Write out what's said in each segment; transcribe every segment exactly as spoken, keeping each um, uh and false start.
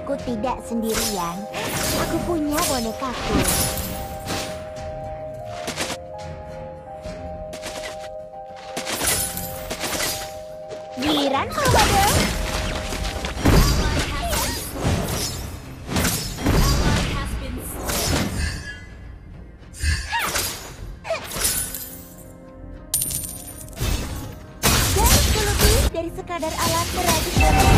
Aku tidak sendirian. Aku punya bonekaku. Giliran kau, Badal. Jauh lebih dari sekadar alat merajut boneka.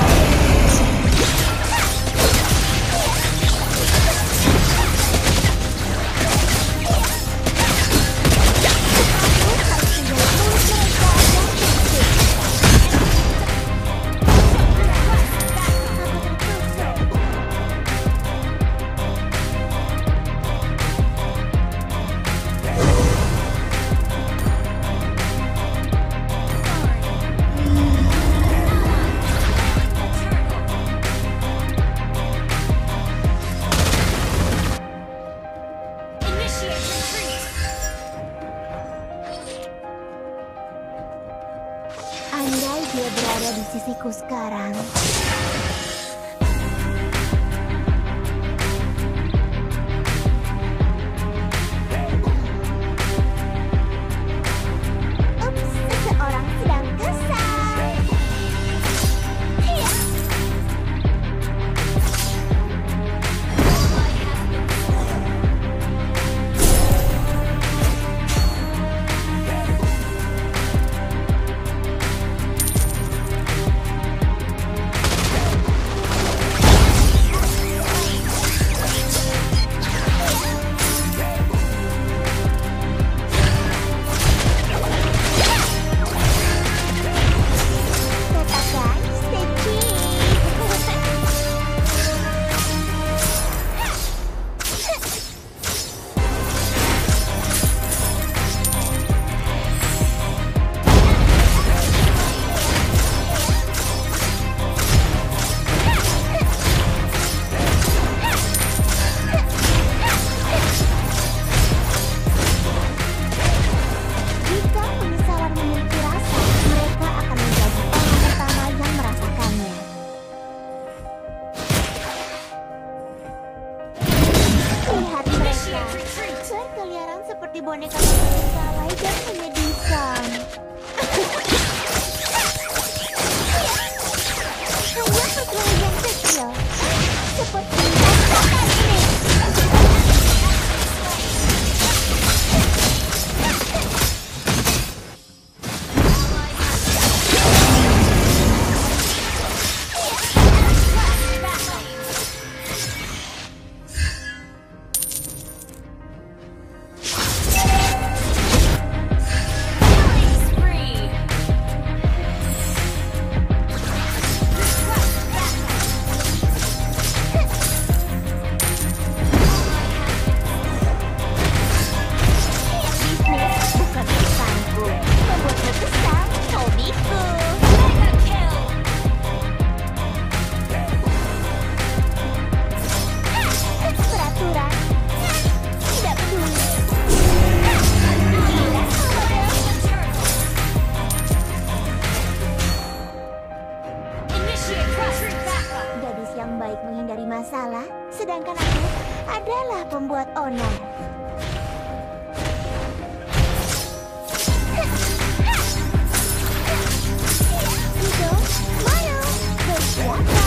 Andai dia berada di sisiku sekarang. Ups, seseorang sedang kesal. Iya. Berkeliaran seperti boneka salai dan menyedihkan. Hanya perkelahian kecil, seperti rasakan ini. Yang baik menghindari masalah, sedangkan aku adalah pembuat onar. Hidup, mana? Bersiapa?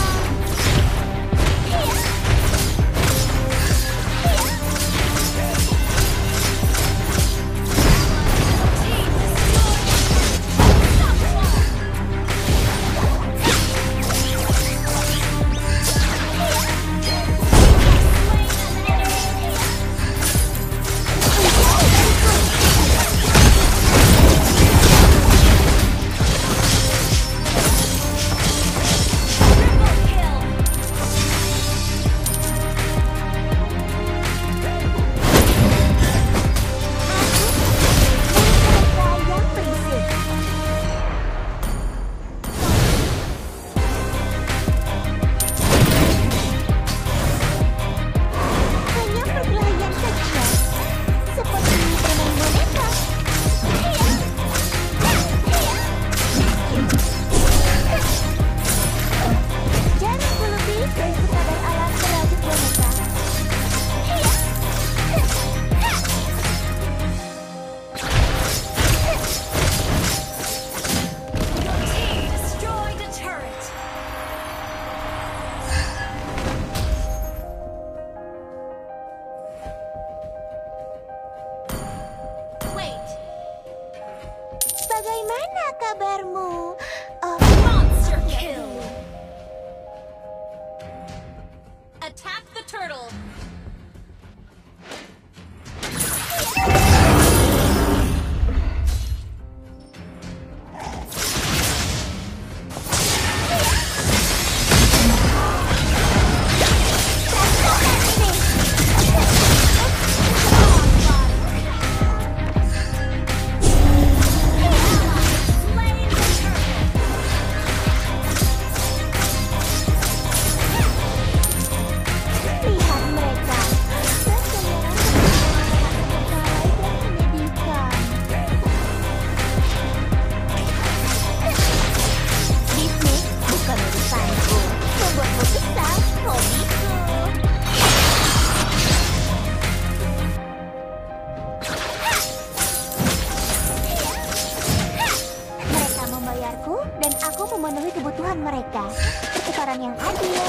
yang adil.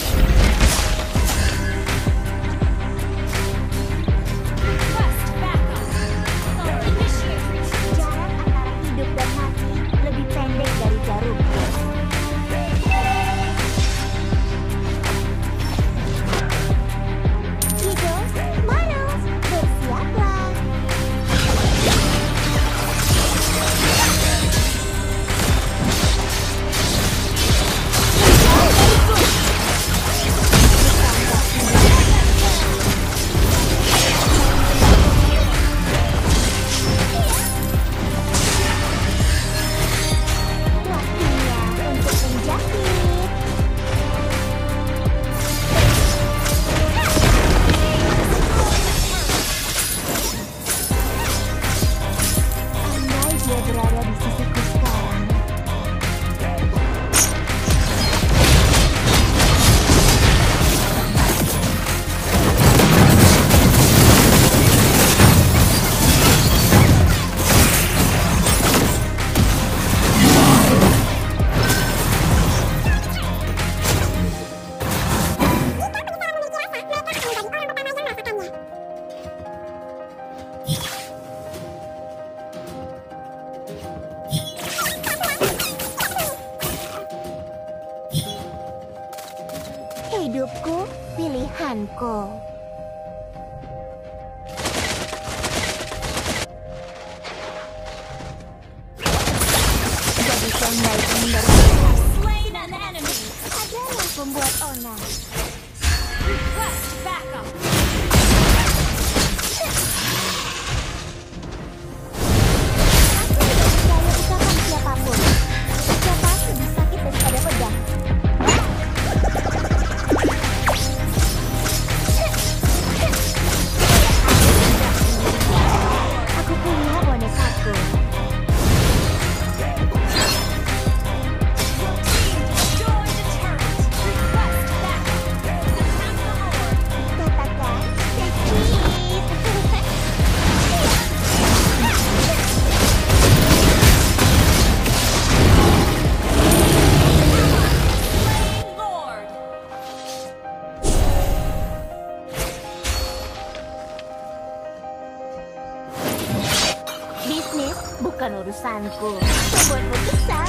Jarak antara hidup dan mati lebih pendek dari jarum. Eagles, Maros, bersiaplah. Waktunya untuk menjahit. Andai dia berada di sisiku sekarang. Hidupku, pilihanku. Jadi yang baik menghindari Slain an enemy. adalah pembuat onar. Request backup. Aku tidak percaya ucapan siapapun. Siapa lebih sakit daripada pedang? Aku punya bonekaku. Join the turret. Request backup. Attack the horde. Katakan, take please. Slain lord. Bisnis bukan urusanku. Membuatmu kesal.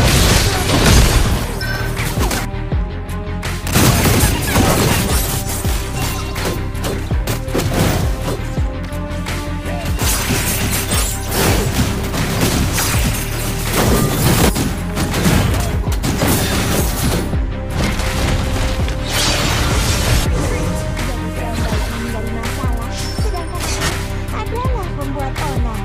Jadi yang baik menghindari masalah, sedangkan aku adalah pembuat onar.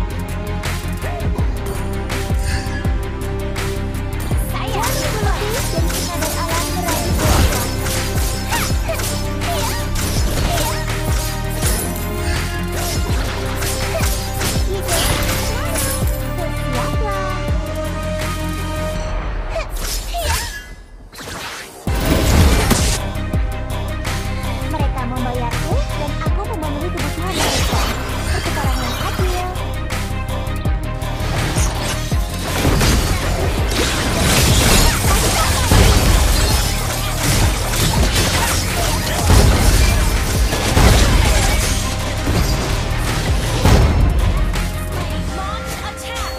Saya Lebih dari sekadar alam meraih doa. Bersiaplah. Mereka membayarku dan aku memenuhi kebutuhan mereka. Pertukaran yang adil. launch attack.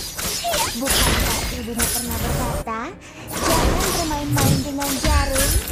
Bukankah ibumu pernah berkata, jangan bermain-main dengan jarum?